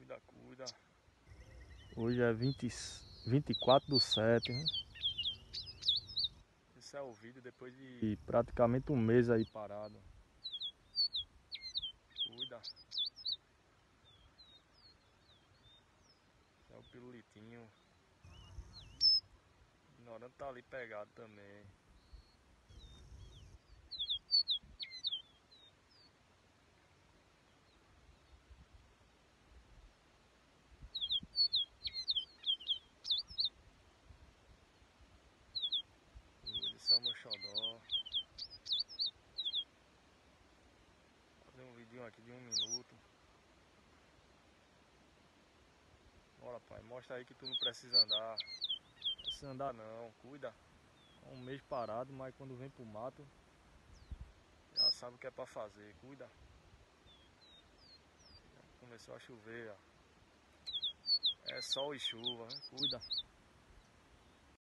Cuida, cuida. Hoje é 24/7, né? Esse é o vídeo depois de... E praticamente um mês aí parado. Cuida. É o pirulitinho. Ignorante tá ali pegado também. Esse é o meu xodó. Fazer um vidinho aqui de 1 minuto. Bora, pai, mostra aí que tu não precisa andar. Não precisa andar não, cuida. É um mês parado, mas quando vem pro mato, Já sabe o que é pra fazer, cuida. Já começou a chover, ó. É sol e chuva, hein? Cuida.